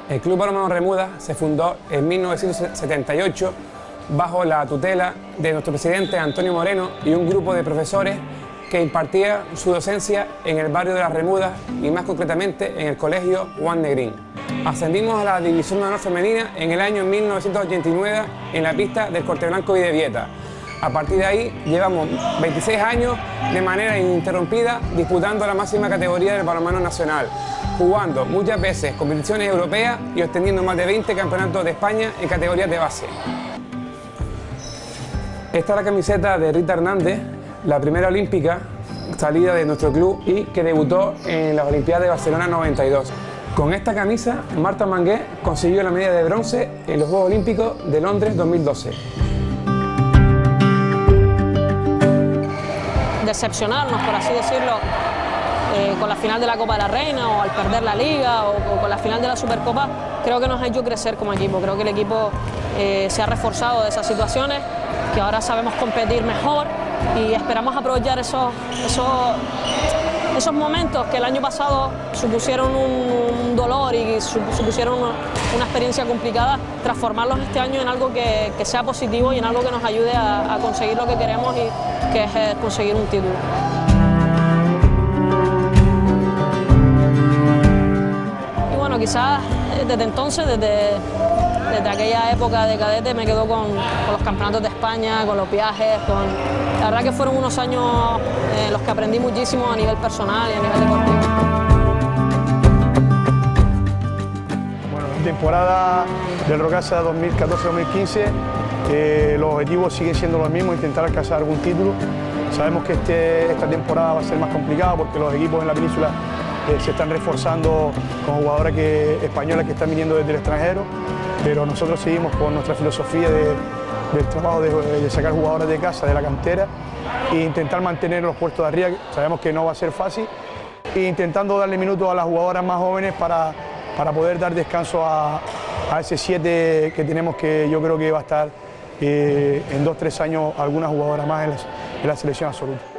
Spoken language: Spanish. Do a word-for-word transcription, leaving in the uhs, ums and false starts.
El Club Balonmano Remuda se fundó en mil novecientos setenta y ocho bajo la tutela de nuestro presidente Antonio Moreno y un grupo de profesores que impartía su docencia en el barrio de las Remudas y más concretamente en el colegio Juan Negrín. Ascendimos a la División de Honor Femenina en el año mil novecientos ochenta y nueve en la pista del Corte Blanco y de Vieta. A partir de ahí llevamos veintiséis años de manera ininterrumpida disputando la máxima categoría del balonmano nacional, jugando muchas veces competiciones europeas y obteniendo más de veinte campeonatos de España en categorías de base. Esta es la camiseta de Rita Hernández, la primera olímpica salida de nuestro club y que debutó en las Olimpiadas de Barcelona noventa y dos. Con esta camisa, Marta Mangué consiguió la medalla de bronce en los Juegos Olímpicos de Londres dos mil doce. Decepcionarnos, por así decirlo, eh, con la final de la Copa de la Reina o al perder la Liga o, o con la final de la Supercopa, creo que nos ha hecho crecer como equipo. Creo que el equipo eh, se ha reforzado de esas situaciones, que ahora sabemos competir mejor y esperamos aprovechar esos, esos, esos momentos que el año pasado supusieron un, un dolor y supusieron una, una experiencia complicada, transformarlos este año en algo que, que sea positivo y en algo que nos ayude a, a conseguir lo que queremos, y que es eh, conseguir un título. Y bueno, quizás desde entonces, desde, desde aquella época de cadete, me quedo con, con los campeonatos de España, con los viajes, con... la verdad que fueron unos años en eh, los que aprendí muchísimo a nivel personal y a nivel deportivo. Bueno, en temporada del Rocasa dos mil catorce dos mil quince, eh, los objetivos siguen siendo los mismos, intentar alcanzar algún título. Sabemos que este, esta temporada va a ser más complicada porque los equipos en la península eh, se están reforzando con jugadoras que, españolas que están viniendo desde el extranjero, pero nosotros seguimos con nuestra filosofía de, del trabajo de, de sacar jugadoras de casa, de la cantera, e intentar mantener los puestos de arriba. Sabemos que no va a ser fácil, e intentando darle minutos a las jugadoras más jóvenes para, para poder dar descanso a, a ese siete que tenemos, que yo creo que va a estar eh, en dos o tres años algunas jugadoras más en la, en la selección absoluta.